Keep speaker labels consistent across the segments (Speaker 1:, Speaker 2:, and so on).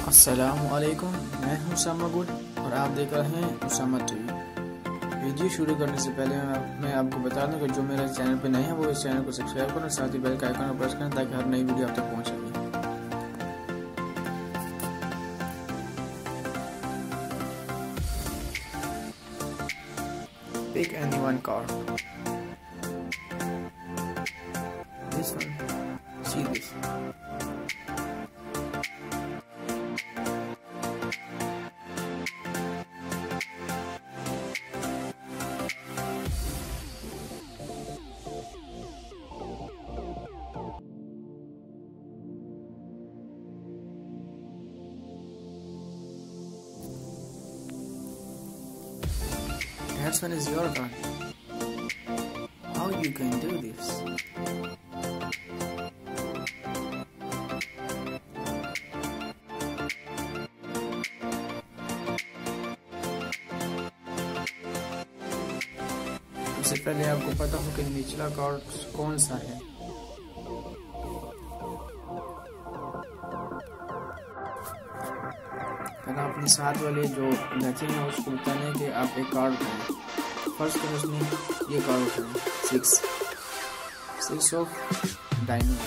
Speaker 1: अस्सलामुअलैकुम, मैं हूं उसामा गुल और आप देख रहे हैं उसामा टीवी। वीडियो शुरू करने से पहले मैं आपको बता दूं कि जो मेरे चैनल पे नए हैं वो इस चैनल को सब्सक्राइब करें और साथ ही बेल का आइकन प्रेस करें ताकि हर नई वीडियो आप तक पहुंच सके। Pick any one card. This one. See this. That one is your turn. How you can do this? सबसे पहले आपको पता हो कि निचला कार्ड कौन सा है। फिर अपने साथ वाले जो मैचिंग है उसको बताने के आप एक कार्ड उठाएं। फर्स्ट करें उसमें ये कार्ड उठाएं, सिक्स ऑफ डायमंड।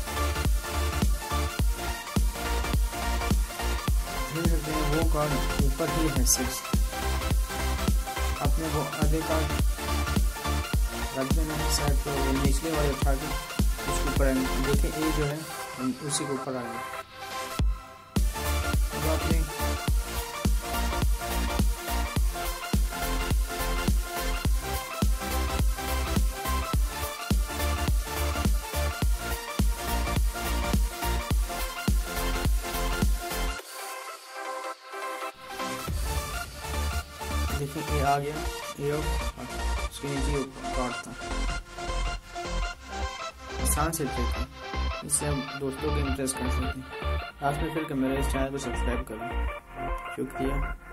Speaker 1: देख सकते हैं वो कार्ड ऊपर ही है 6। अपने वो आधे कार्ड रख देना साइड पर, वो निचले वाले उठा के उसके ऊपर देखें, ये जो है उसी के ऊपर आ गया। अब आपने देखिए ये आ गया, ये उसके नीचे कार्ड था। आसान से ट्रिक है, इससे हम दोस्तों को इम्प्रेस कर सकते हैं। लास्ट में फिर मेरे इस चैनल को सब्सक्राइब करें। शुक्रिया।